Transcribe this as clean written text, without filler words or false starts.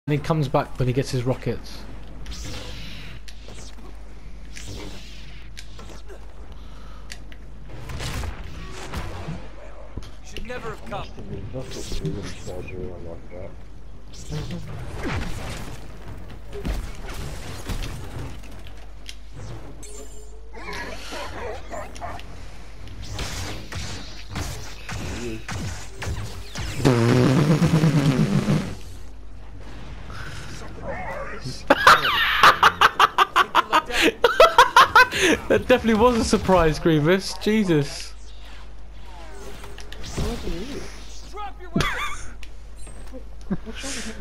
And he comes back when he gets his rockets. Should never have come. That definitely was a surprise, Grievous. Jesus. Drop your weapons.